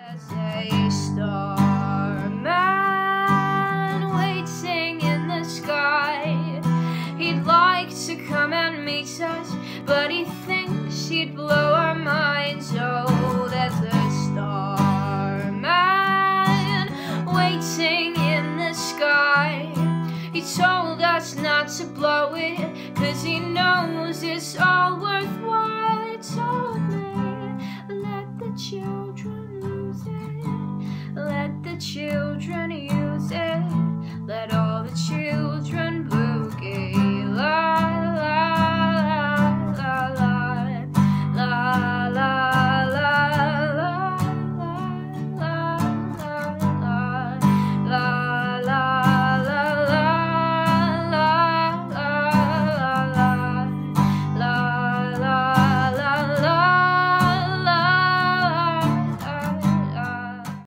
There's a starman waiting in the sky. He'd like to come and meet us, but he thinks he'd blow our